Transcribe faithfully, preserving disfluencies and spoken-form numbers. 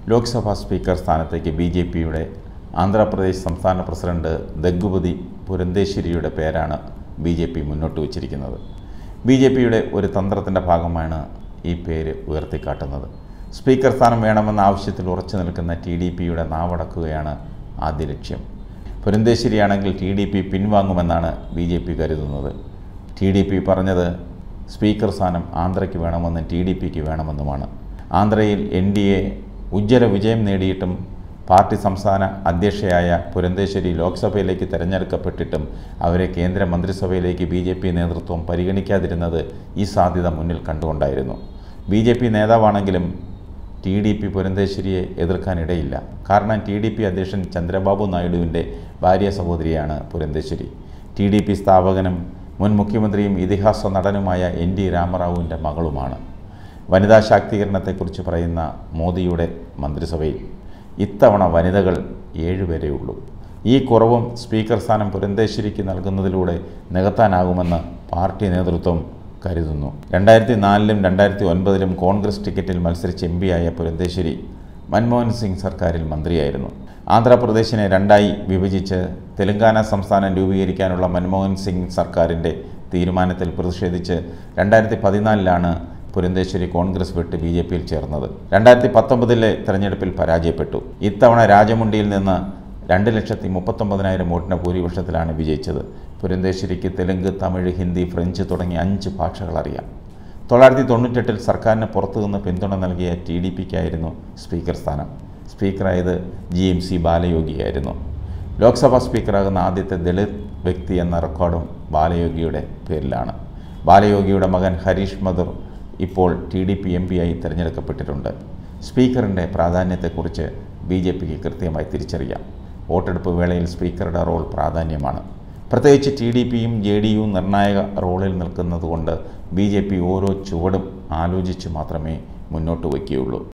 Lok Sabha speaker സ്ഥാനത്തേക്ക് B J പിയുടെ ആന്ധ്രാപ്രദേശ് സംസ്ഥാന പ്രസിഡന്റ് ദഗ്ഗുപതി പുരന്ദേശ്വരിയുടെ പേരാണ് ബി ജെ പി മുന്നോട്ട് വച്ചിരിക്കുന്നത്. ബി ജെ പിയുടെ ഒരു തന്ത്രത്തിൻ്റെ ഭാഗമാണ് ഈ പേര് ഉയർത്തിക്കാട്ടുന്നത്. സ്പീക്കർ സ്ഥാനം വേണമെന്ന ആവശ്യത്തിൽ ഉറച്ചു നിൽക്കുന്ന ടി ഡി പിയുടെ നാവടക്കുകയാണ് ആദ്യ ലക്ഷ്യം. പുരന്ദേശ്വരിയാണെങ്കിൽ ടി ഡി പി പിൻവാങ്ങുമെന്നാണ് ബി ജെ പി കരുതുന്നത്. ടി ഡി പി പറഞ്ഞത് സ്പീക്കർ സ്ഥാനം ആന്ധ്രയ്ക്ക് വേണമെന്നും ടി ഡി പിക്ക് വേണമെന്നുമാണ്. ആന്ധ്രയിൽ എൻ ഡി എ ഉജ്ജ്വല വിജയം നേടിയിട്ടും പാർട്ടി സംസ്ഥാന അധ്യക്ഷയായ പുരന്ദേശ്വരി ലോക്സഭയിലേക്ക് തിരഞ്ഞെടുക്കപ്പെട്ടിട്ടും അവരെ കേന്ദ്ര മന്ത്രിസഭയിലേക്ക് ബി ജെ പി നേതൃത്വം പരിഗണിക്കാതിരുന്നത് ഈ സാധ്യത മുന്നിൽ കണ്ടുകൊണ്ടായിരുന്നു. ബി ജെ പി നേതാവാണെങ്കിലും ടി ഡി പി പുരന്ദേശ്വരിയെ എതിർക്കാനിടയില്ല. കാരണം ടി ഡി പി അധ്യക്ഷൻ ചന്ദ്രബാബു നായിഡുവിൻ്റെ ഭാര്യ സഹോദരിയാണ് പുരന്ദേശ്വരി. ടി ഡി പി സ്ഥാപകനും മുൻ മുഖ്യമന്ത്രിയും ഇതിഹാസ നടനുമായ എൻ ടി രാമറാവുവിൻ്റെ മകളുമാണ്. വനിതാ ശാക്തീകരണത്തെക്കുറിച്ച് പറയുന്ന മോദിയുടെ മന്ത്രിസഭയിൽ ഇത്തവണ വനിതകൾ ഏഴുപേരേ ഉള്ളൂ. ഈ കുറവും സ്പീക്കർ സ്ഥാനം പുരന്ദേശ്വരിക്ക് നൽകുന്നതിലൂടെ നികത്താനാകുമെന്ന് പാർട്ടി നേതൃത്വം കരുതുന്നു. രണ്ടായിരത്തി നാലിലും രണ്ടായിരത്തി ഒൻപതിലും കോൺഗ്രസ് ടിക്കറ്റിൽ മത്സരിച്ച് എം പിയായ പുരന്ദേശ്വരി മൻമോഹൻ സിംഗ് സർക്കാരിൽ മന്ത്രിയായിരുന്നു. ആന്ധ്രാപ്രദേശിനെ രണ്ടായി വിഭജിച്ച് തെലങ്കാന സംസ്ഥാനം രൂപീകരിക്കാനുള്ള മൻമോഹൻ സിംഗ് സർക്കാരിൻ്റെ തീരുമാനത്തിൽ പ്രതിഷേധിച്ച് രണ്ടായിരത്തി പതിനാലിലാണ് പുരന്ദേശ്വരി കോൺഗ്രസ് വിട്ട് ബി ജെ പിയിൽ ചേർന്നത്. രണ്ടായിരത്തി പത്തൊമ്പതിലെ തെരഞ്ഞെടുപ്പിൽ പരാജയപ്പെട്ടു. ഇത്തവണ രാജമുണ്ടിയിൽ നിന്ന് രണ്ട് ലക്ഷത്തി മുപ്പത്തൊമ്പതിനായിരം വോട്ടിന് ഭൂരിപക്ഷത്തിലാണ് വിജയിച്ചത്. പുരന്ദേശ്വരിക്ക് തെലുങ്ക്, തമിഴ്, ഹിന്ദി, ഫ്രഞ്ച് തുടങ്ങിയ അഞ്ച് ഭാഷകൾ അറിയാം. തൊള്ളായിരത്തി തൊണ്ണൂറ്റെട്ടിൽ സർക്കാരിന് പുറത്തുനിന്ന് പിന്തുണ നൽകിയ ടി ഡി പിക്കായിരുന്നു സ്പീക്കർ സ്ഥാനം. സ്പീക്കറായത് ജി എം സി ബാലയോഗിയായിരുന്നു. ലോക്സഭാ സ്പീക്കറാകുന്ന ആദ്യത്തെ ദളിത് വ്യക്തി എന്ന റെക്കോർഡും ബാലയോഗിയുടെ പേരിലാണ്. ബാലയോഗിയുടെ മകൻ ഹരീഷ് മധുർ ഇപ്പോൾ T D P M P ആയി തിരഞ്ഞെടുക്കപ്പെട്ടിട്ടുണ്ട്. സ്പീക്കറിൻ്റെ പ്രാധാന്യത്തെക്കുറിച്ച് ബി ജെ പിക്ക് കൃത്യമായി തിരിച്ചറിയാം. വോട്ടെടുപ്പ് വേളയിൽ സ്പീക്കറുടെ റോൾ പ്രാധാന്യമാണ്. പ്രത്യേകിച്ച് ടി ഡി പിയും ജെ ഡി യുവും നിർണായക റോളിൽ നിൽക്കുന്നതുകൊണ്ട് ബി ജെ പി ഓരോ ചുവടും ആലോചിച്ച് മാത്രമേ മുന്നോട്ട് വയ്ക്കുകയുള്ളൂ.